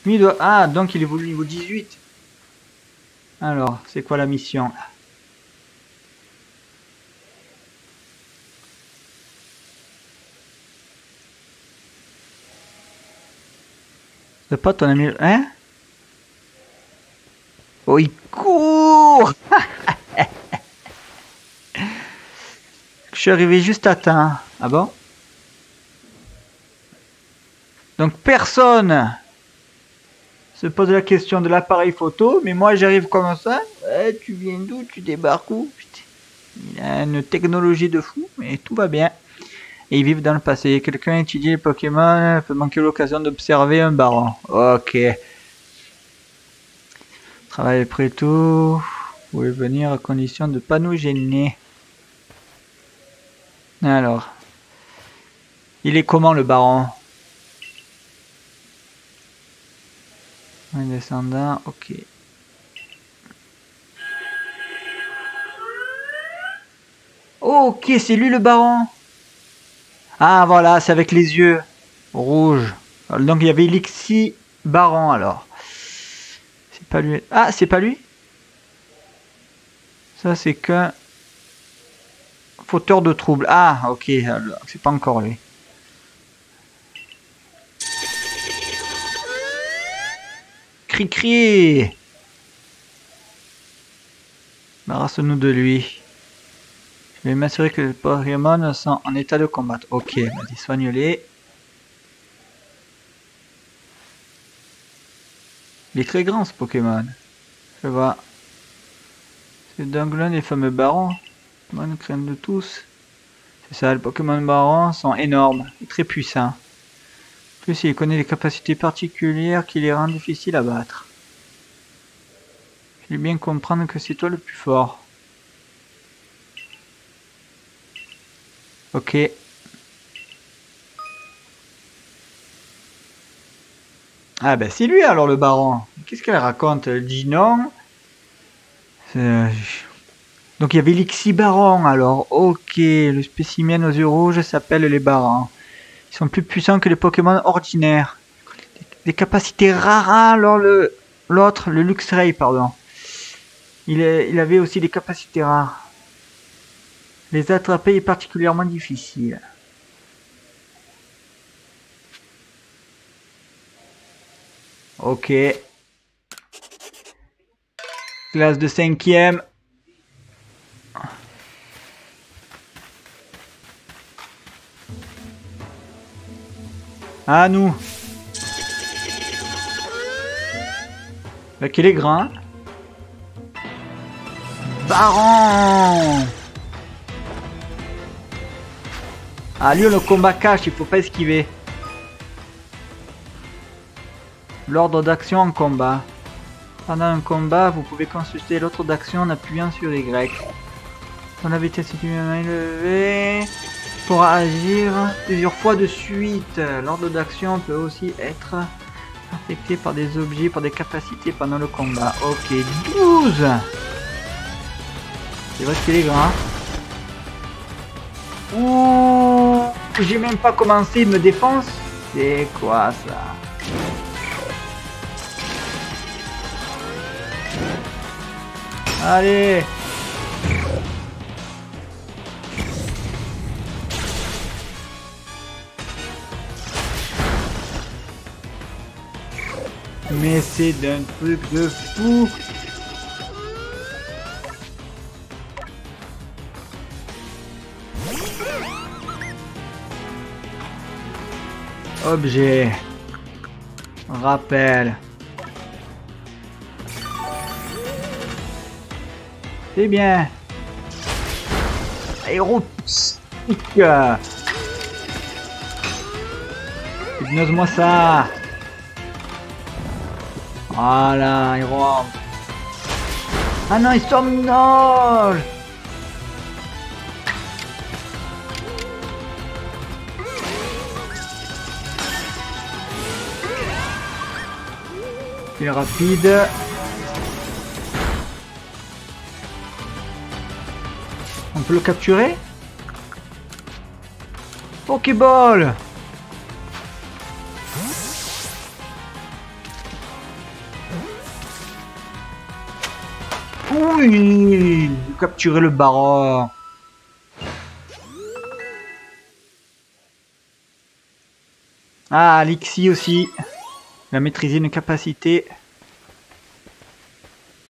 Lui, il doit... Ah, donc il évolue niveau 18. Alors, c'est quoi la mission? C'est pas ton ami... Hein? Oh, il court! Je suis arrivé juste à temps. Ah bon? Donc personne se pose la question de l'appareil photo, mais moi j'arrive comme ça. Tu viens d'où? Tu débarques où? Putain. Il a une technologie de fou, mais tout va bien. Et ils vivent dans le passé. Quelqu'un étudie les Pokémon, peut manquer l'occasion d'observer un baron. Ok. Travail après tout. Vous pouvez venir à condition de ne pas nous gêner. Alors. Il est comment le baron? Un descendant, ok. Ok, c'est lui le baron. Ah voilà, c'est avec les yeux rouges. Donc il y avait Elixir Baron alors. C'est pas lui. Ah, c'est pas lui? Ça c'est qu'un fauteur de troubles. Ah, ok, c'est pas encore lui. Cri-cri! Embarrasse-nous de lui. Je vais m'assurer que les Pokémon sont en état de combattre. Ok, vas-y, soigne-les. Il est très grand ce Pokémon. Je vois. C'est donc l'un des fameux barons. Pokémon craint de tous. C'est ça, les Pokémon barons sont énormes et très puissants. En plus, il connaît des capacités particulières qui les rendent difficiles à battre. Je vais bien comprendre que c'est toi le plus fort. Ok. Ah ben c'est lui alors le baron. Qu'est-ce qu'elle raconte? Elle dit non. Donc il y avait l'Ixi Baron alors. Ok, le spécimen aux yeux rouges s'appelle les barons. Ils sont plus puissants que les Pokémon ordinaires. Des capacités rares alors l'autre, le Luxray pardon. Il avait aussi des capacités rares. Les attraper est particulièrement difficile. Ok. Classe de 5e. À nous. Là qu'il est grand. Baron. Ah lui le combat cache, il faut pas esquiver. L'ordre d'action en combat. Pendant un combat, vous pouvez consulter l'ordre d'action en appuyant sur Y. Quand la vitesse est élevée, pourra agir plusieurs fois de suite. L'ordre d'action peut aussi être affecté par des objets, par des capacités pendant le combat. Ok, 12. C'est vrai qu'il est grand. Ouh, j'ai même pas commencé, il me défonce. C'est quoi ça? Allez. Mais c'est d'un truc de fou. Objet. Rappel. C'est bien. Aéropsique. Hypnose-moi ça. Voilà, héros. Ah non, il somnole. Il est rapide. On peut le capturer? Pokéball. Oui, capturer le baron. Ah, Alexis aussi. Il a maîtrisé une capacité.